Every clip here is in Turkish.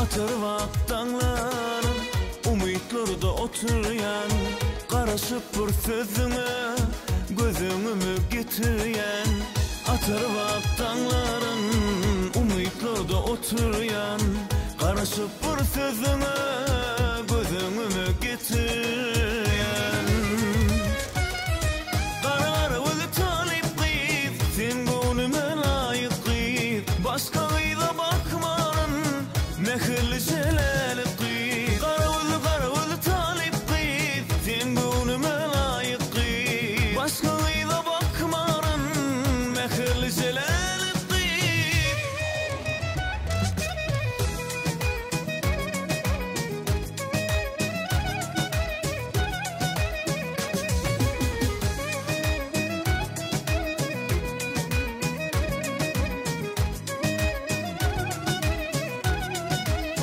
Atır vaktanlarım umutlarda oturyan, qarasıp bir sözüne gözümü getiryen. Atır vaktanlarım umutlarda oturyan, qarasıp bir sözüne gözümü getiryen. Qarar özü talip qıyıp, sen gönlüme layık qıyıp, başka gıyda bakmarın mehirli jelali qıyıp. Qarar özü talip qıyıp, sen gönlüme layık qıyıp, başka gıyda bakmarın mehirli jelali qıyıp.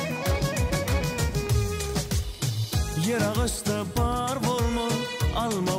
Yer ağaçta bar bolma, alma